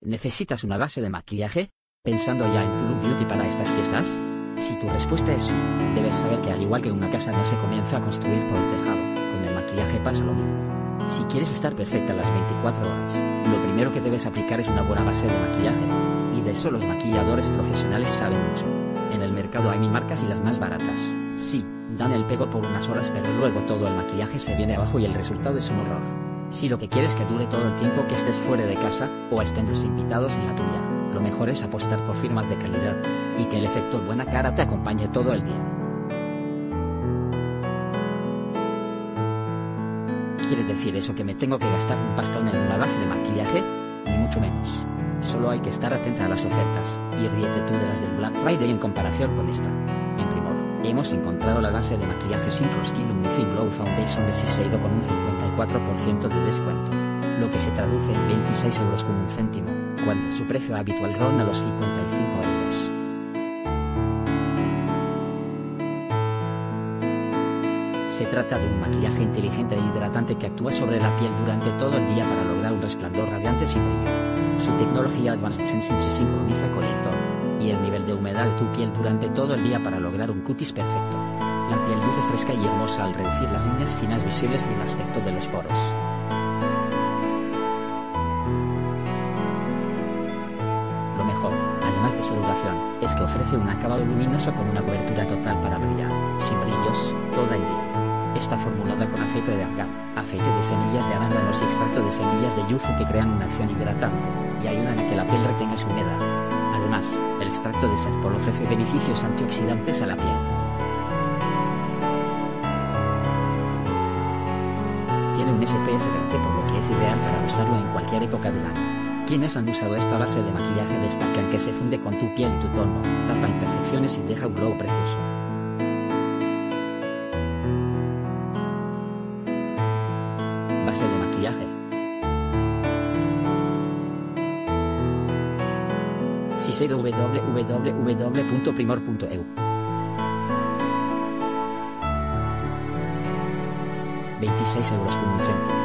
¿Necesitas una base de maquillaje? ¿Pensando ya en tu look beauty para estas fiestas? Si tu respuesta es sí, debes saber que al igual que una casa no se comienza a construir por el tejado, con el maquillaje pasa lo mismo. Si quieres estar perfecta las 24 horas, lo primero que debes aplicar es una buena base de maquillaje. Y de eso los maquilladores profesionales saben mucho. En el mercado hay mil marcas y las más baratas, sí, dan el pego por unas horas pero luego todo el maquillaje se viene abajo y el resultado es un horror. Si lo que quieres es que dure todo el tiempo que estés fuera de casa, o estén los invitados en la tuya, lo mejor es apostar por firmas de calidad, y que el efecto buena cara te acompañe todo el día. ¿Quiere decir eso que me tengo que gastar un pastón en una base de maquillaje? Ni mucho menos. Solo hay que estar atenta a las ofertas, y ríete tú de las del Black Friday en comparación con esta. En Primor, hemos encontrado la base de maquillaje Synchro-Skin Lumific Glow Foundation de Shiseido con un 54% de descuento. Lo que se traduce en 26 euros con un céntimo, cuando su precio habitual ronda los 55 euros. Se trata de un maquillaje inteligente e hidratante que actúa sobre la piel durante todo el día para lograr un resplandor radiante sin brillo. Su tecnología Advanced Sensing se sincroniza con el tono y el nivel de humedad de tu piel durante todo el día para lograr un cutis perfecto. La piel luce fresca y hermosa al reducir las líneas finas visibles y el aspecto de los poros. Lo mejor, además de su duración, es que ofrece un acabado luminoso con una cobertura total para brillar, sin brillos, todo el día. Está formulada con aceite de argán, aceite de semillas de arándanos y extracto de semillas de yuzu que crean una acción hidratante, y ayudan a que la piel retenga su humedad. Además, el extracto de sarpol ofrece beneficios antioxidantes a la piel. Tiene un SPF 20 por lo que es ideal para usarlo en cualquier época del año. Quienes han usado esta base de maquillaje destacan que se funde con tu piel y tu tono, tapa imperfecciones y deja un glow precioso. Base de maquillaje. Shiseido www.primor.eu 26 euros con un céntimo.